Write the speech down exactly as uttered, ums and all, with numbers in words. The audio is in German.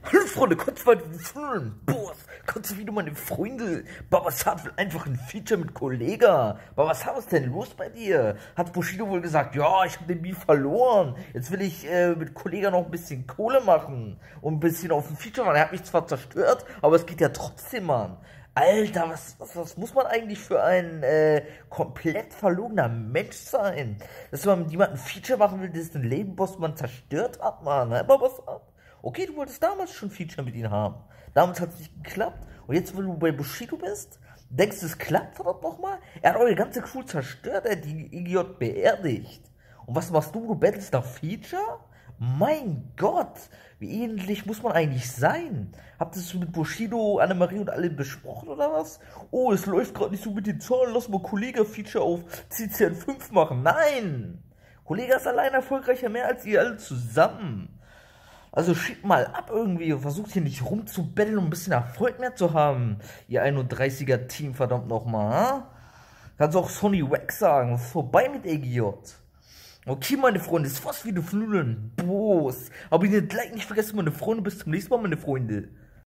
Hallo Freunde, kannst du weiter fühlen? Boss, kannst du wieder meine Freunde? Babasat will einfach ein Feature mit Kollega. Babasat, was ist denn los bei dir? Hat Bushido wohl gesagt, ja, ich habe den Beef verloren. Jetzt will ich äh, mit Kollega noch ein bisschen Kohle machen und ein bisschen auf ein Feature machen. Er hat mich zwar zerstört, aber es geht ja trotzdem, Mann. Alter, was, was, was muss man eigentlich für ein äh, komplett verlogener Mensch sein? Dass man mit jemandem ein Feature machen will, das den Labelboss man zerstört hat, Mann. Aber was ab? Okay, du wolltest damals schon ein Feature mit ihm haben. Damals hat es nicht geklappt. Und jetzt, wenn du bei Bushido bist, denkst du, es klappt verdammt nochmal? Er hat eure ganze Crew zerstört, er hat die I G J beerdigt. Und was machst du? Du battlest nach Feature? Mein Gott, wie ähnlich muss man eigentlich sein? Habt ihr es mit Bushido, Annemarie und alle besprochen oder was? Oh, es läuft gerade nicht so mit den Zahlen, lass mal Kollega-Feature auf C C N fünf machen. Nein! Kollega ist allein erfolgreicher mehr als ihr alle zusammen. Also schiebt mal ab irgendwie und versucht hier nicht rumzubetteln, um ein bisschen Erfolg mehr zu haben. Ihr einunddreißiger Team, verdammt nochmal, ha? Kannst auch Sony Wax sagen, vorbei mit A G J. Okay, meine Freunde, ist fast wie die Fnudeln. Boss. Aber ihr like nicht vergessen, meine Freunde. Bis zum nächsten Mal, meine Freunde.